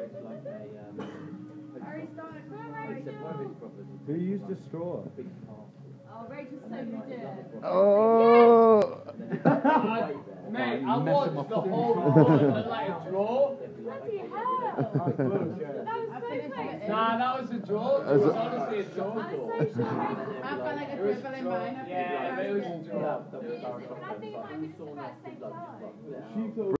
Who used a straw? Oh, Rachel's so good. Oh! Mate, I watched the whole one and like a draw. Bloody hell! That was so close. Nah, that was a draw. It was honestly a draw. I'm so sure I've got like a dribble in mine. Yeah, it was a draw. I think it might be just about the same time.